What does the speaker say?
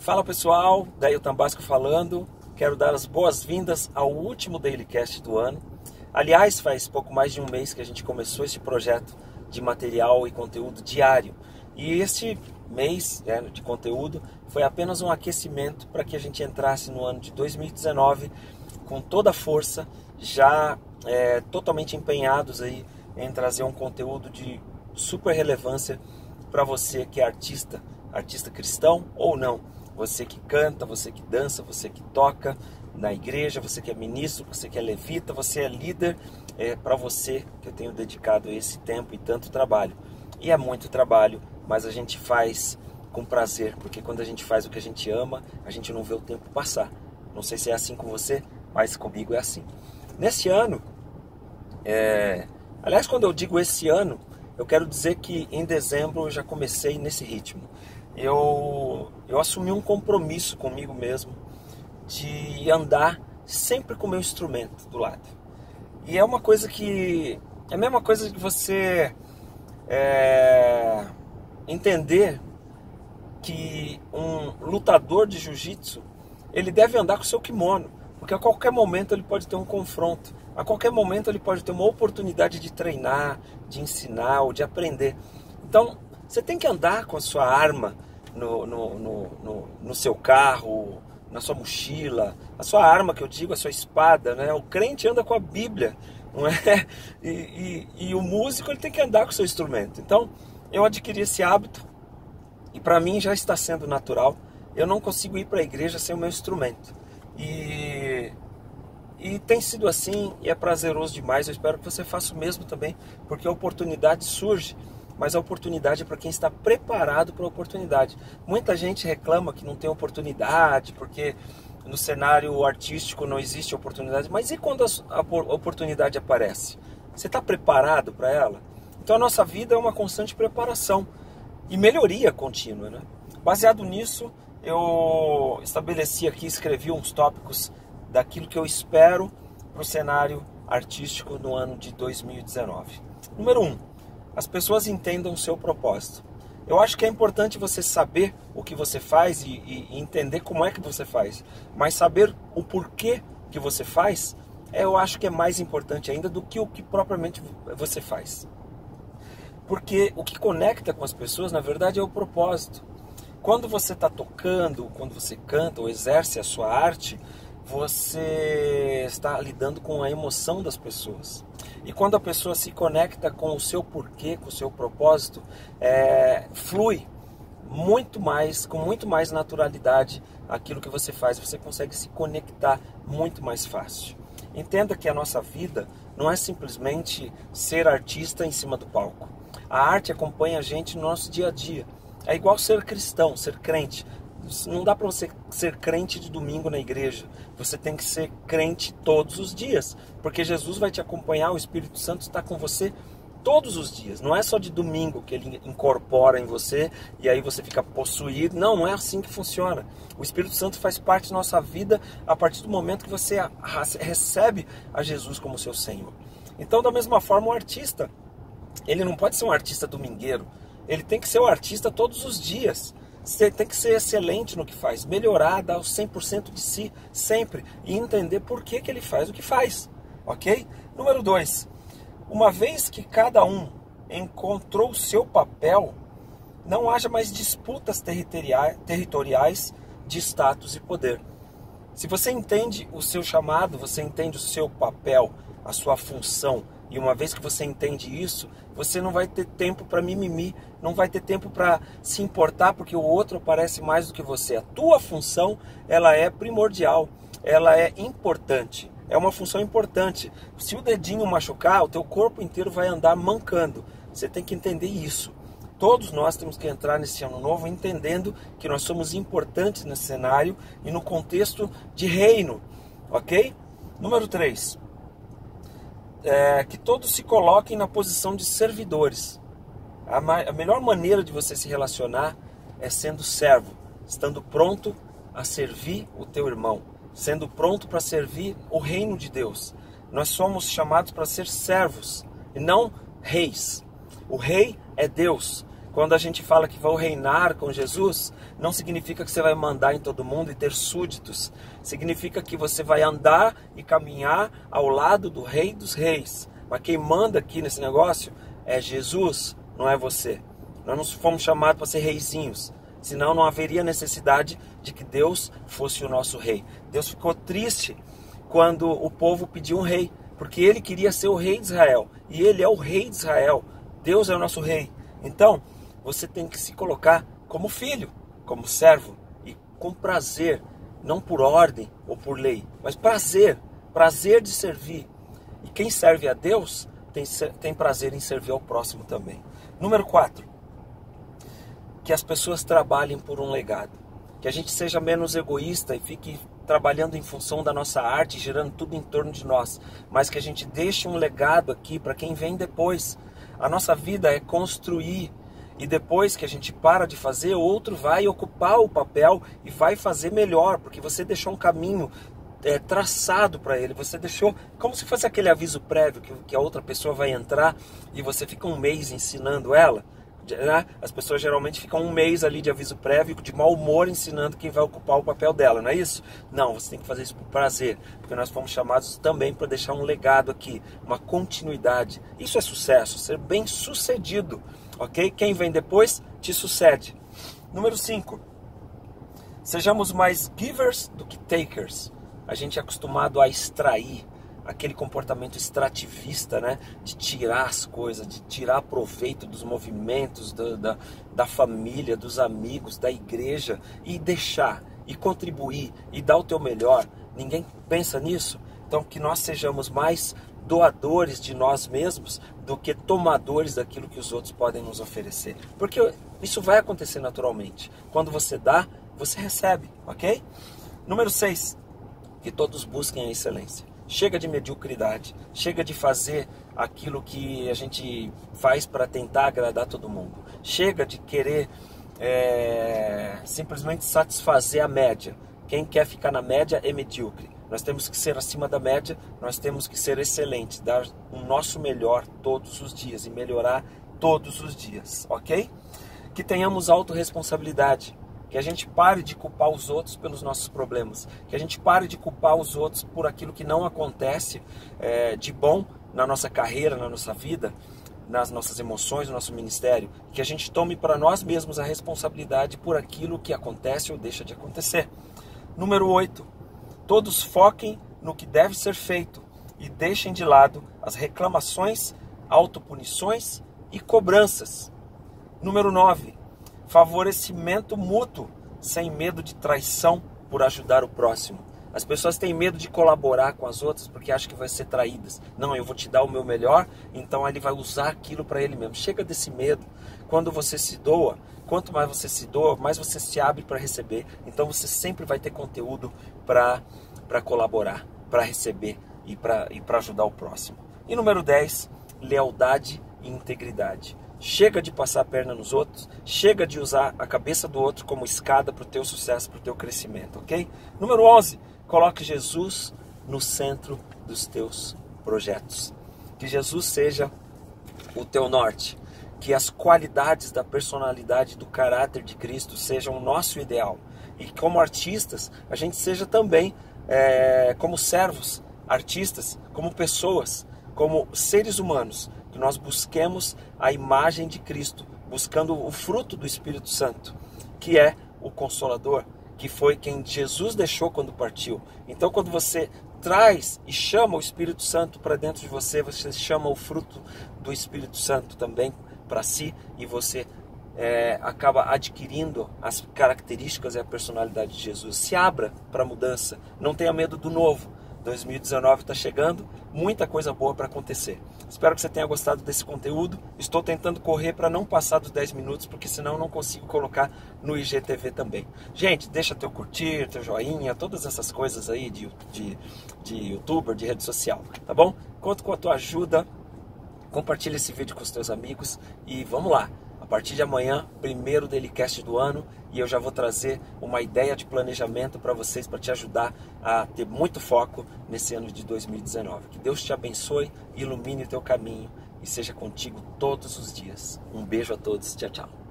Fala pessoal, Dailton Basco falando. Quero dar as boas-vindas ao último Dailycast do ano. Aliás, faz pouco mais de um mês que a gente começou esse projeto de material e conteúdo diário. E este mês de conteúdo foi apenas um aquecimento para que a gente entrasse no ano de 2019 com toda a força, já totalmente empenhados aí em trazer um conteúdo de super relevância para você que é artista cristão ou não. Você que canta, você que dança, você que toca na igreja, você que é ministro, você que é levita, você é líder, é para você que eu tenho dedicado esse tempo e tanto trabalho. E é muito trabalho, mas a gente faz com prazer, porque quando a gente faz o que a gente ama, a gente não vê o tempo passar. Não sei se é assim com você, mas comigo é assim. Nesse ano, aliás, quando eu digo esse ano, eu quero dizer que em dezembro eu já comecei nesse ritmo. Eu assumi um compromisso comigo mesmo de andar sempre com o meu instrumento do lado. E é uma coisa que... é a mesma coisa que você entender que um lutador de jiu-jitsu, ele deve andar com o seu kimono, porque a qualquer momento ele pode ter um confronto, a qualquer momento ele pode ter uma oportunidade de treinar, de ensinar ou de aprender. Então, você tem que andar com a sua arma no seu carro, na sua mochila, a sua arma que eu digo, a sua espada, né? O crente anda com a Bíblia, não é? E o músico ele tem que andar com o seu instrumento. Então, eu adquiri esse hábito e para mim já está sendo natural. Eu não consigo ir para a igreja sem o meu instrumento. E tem sido assim e é prazeroso demais. Eu espero que você faça o mesmo também, porque a oportunidade surge, mas a oportunidade é para quem está preparado para a oportunidade. Muita gente reclama que não tem oportunidade, porque no cenário artístico não existe oportunidade. Mas e quando a oportunidade aparece? Você está preparado para ela? Então a nossa vida é uma constante preparação e melhoria contínua, né? Baseado nisso, eu estabeleci aqui, escrevi uns tópicos daquilo que eu espero para o cenário artístico no ano de 2019. Número 1. As pessoas entendam o seu propósito. Eu acho que é importante você saber o que você faz e entender como é que você faz. Mas saber o porquê que você faz, eu acho que é mais importante ainda do que o que propriamente você faz. Porque o que conecta com as pessoas, na verdade, é o propósito. Quando você está tocando, quando você canta ou exerce a sua arte, você está lidando com a emoção das pessoas. E quando a pessoa se conecta com o seu porquê, com o seu propósito, flui muito mais, com muito mais naturalidade aquilo que você faz. Você consegue se conectar muito mais fácil. Entenda que a nossa vida não é simplesmente ser artista em cima do palco. A arte acompanha a gente no nosso dia a dia. É igual ser cristão, ser crente. Não dá para você ser crente de domingo na igreja. Você tem que ser crente todos os dias. Porque Jesus vai te acompanhar, o Espírito Santo está com você todos os dias. Não é só de domingo que ele incorpora em você e aí você fica possuído. Não é assim que funciona. O Espírito Santo faz parte da nossa vida a partir do momento que você recebe a Jesus como seu Senhor. Então, da mesma forma, o artista, ele não pode ser um artista domingueiro. Ele tem que ser um artista todos os dias. Você tem que ser excelente no que faz, melhorar, dar o 100% de si sempre e entender por que ele faz o que faz, ok? Número 2, uma vez que cada um encontrou o seu papel, não haja mais disputas territoriais de status e poder. Se você entende o seu chamado, você entende o seu papel, a sua função, e uma vez que você entende isso, você não vai ter tempo para mimimi, não vai ter tempo para se importar porque o outro aparece mais do que você. A tua função, ela é primordial, ela é importante, é uma função importante. Se o dedinho machucar, o teu corpo inteiro vai andar mancando. Você tem que entender isso. Todos nós temos que entrar nesse ano novo entendendo que nós somos importantes nesse cenário e no contexto de reino, ok? Número 3. Que todos se coloquem na posição de servidores. A melhor maneira de você se relacionar é sendo servo, estando pronto a servir o teu irmão, sendo pronto para servir o reino de Deus. Nós somos chamados para ser servos e não reis. O rei é Deus. Quando a gente fala que vou reinar com Jesus, não significa que você vai mandar em todo mundo e ter súditos. Significa que você vai andar e caminhar ao lado do Rei dos Reis. Mas quem manda aqui nesse negócio é Jesus, não é você. Nós não fomos chamados para ser reizinhos. Senão não haveria necessidade de que Deus fosse o nosso rei. Deus ficou triste quando o povo pediu um rei, porque ele queria ser o rei de Israel. E ele é o rei de Israel. Deus é o nosso rei. Então, você tem que se colocar como filho, como servo, e com prazer, não por ordem ou por lei, mas prazer de servir. E quem serve a Deus tem prazer em servir ao próximo também. Número 4, que as pessoas trabalhem por um legado. Que a gente seja menos egoísta e fique trabalhando em função da nossa arte, girando tudo em torno de nós, mas que a gente deixe um legado aqui para quem vem depois. A nossa vida é construir, e depois que a gente para de fazer, outro vai ocupar o papel e vai fazer melhor, porque você deixou um caminho traçado para ele. Você deixou como se fosse aquele aviso prévio que a outra pessoa vai entrar e você fica um mês ensinando ela. As pessoas geralmente ficam um mês ali de aviso prévio, de mau humor, ensinando quem vai ocupar o papel dela, não é isso? Não, você tem que fazer isso por prazer, porque nós fomos chamados também para deixar um legado aqui, uma continuidade. Isso é sucesso, ser bem sucedido, ok? Quem vem depois te sucede. Número 5, sejamos mais givers do que takers. A gente é acostumado a extrair, aquele comportamento extrativista, né? De tirar as coisas, de tirar proveito dos movimentos, da família, dos amigos, da igreja, e deixar, e contribuir, e dar o teu melhor. Ninguém pensa nisso? Então que nós sejamos mais doadores de nós mesmos do que tomadores daquilo que os outros podem nos oferecer. Porque isso vai acontecer naturalmente. Quando você dá, você recebe, ok? Número 6, que todos busquem a excelência. Chega de mediocridade, chega de fazer aquilo que a gente faz para tentar agradar todo mundo. Chega de querer simplesmente satisfazer a média. Quem quer ficar na média é medíocre. Nós temos que ser acima da média, nós temos que ser excelentes, dar o nosso melhor todos os dias e melhorar todos os dias, ok? Que tenhamos autorresponsabilidade. Que a gente pare de culpar os outros pelos nossos problemas. Que a gente pare de culpar os outros por aquilo que não acontece de bom na nossa carreira, na nossa vida, nas nossas emoções, no nosso ministério. Que a gente tome para nós mesmos a responsabilidade por aquilo que acontece ou deixa de acontecer. Número 8. Todos foquem no que deve ser feito e deixem de lado as reclamações, autopunições e cobranças. Número 9. Favorecimento mútuo, sem medo de traição por ajudar o próximo. As pessoas têm medo de colaborar com as outras porque acham que vai ser traídas. Não, eu vou te dar o meu melhor, então ele vai usar aquilo para ele mesmo. Chega desse medo. Quando você se doa, quanto mais você se doa, mais você se abre para receber. Então você sempre vai ter conteúdo para colaborar, para receber e para ajudar o próximo. E número 10, lealdade e integridade. Chega de passar a perna nos outros, chega de usar a cabeça do outro como escada para o teu sucesso, para o teu crescimento, ok? Número 11, coloque Jesus no centro dos teus projetos. Que Jesus seja o teu norte, que as qualidades da personalidade, do caráter de Cristo sejam o nosso ideal. E como artistas, a gente seja também como servos, artistas, como pessoas, como seres humanos, que nós busquemos a imagem de Cristo, buscando o fruto do Espírito Santo, que é o Consolador, que foi quem Jesus deixou quando partiu. Então, quando você traz e chama o Espírito Santo para dentro de você, você chama o fruto do Espírito Santo também para si, e você acaba adquirindo as características e a personalidade de Jesus. Se abra para a mudança, não tenha medo do novo. 2019 está chegando, muita coisa boa para acontecer. Espero que você tenha gostado desse conteúdo. Estou tentando correr para não passar dos 10 minutos, porque senão eu não consigo colocar no IGTV também. Gente, deixa teu curtir, teu joinha, todas essas coisas aí de youtuber, de rede social, tá bom? Conto com a tua ajuda, compartilha esse vídeo com os teus amigos e vamos lá. A partir de amanhã, primeiro Dailycast do ano, e eu já vou trazer uma ideia de planejamento para vocês, para te ajudar a ter muito foco nesse ano de 2019. Que Deus te abençoe, ilumine o teu caminho e seja contigo todos os dias. Um beijo a todos, tchau, tchau.